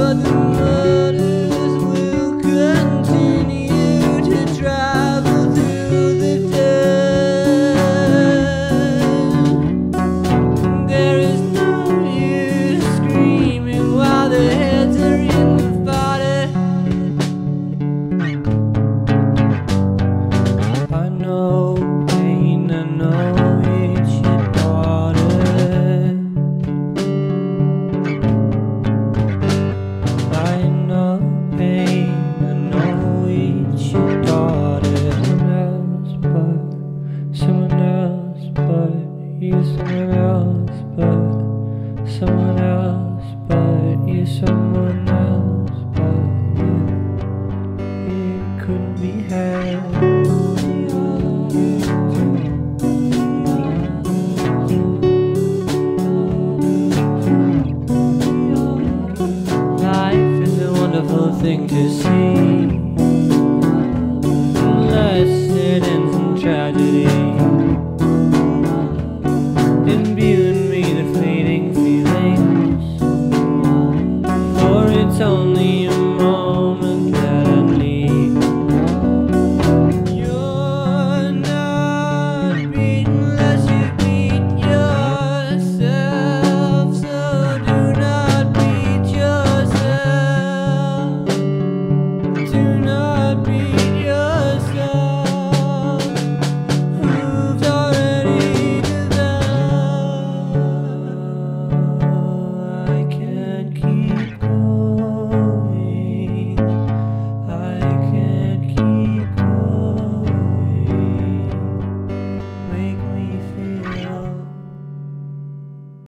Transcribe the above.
but the murders will continue to travel through the dirt. There is no use screaming while the heads are in the fodder. I know pain, I know it's your daughter. I know pain, I know it's your daughter. Someone else but you, someone else but someone else but you, someone else but you. It couldn't be had. Life is a wonderful thing to see, unless it ends in tragedy, imbuing me the fleeting feelings, for it's only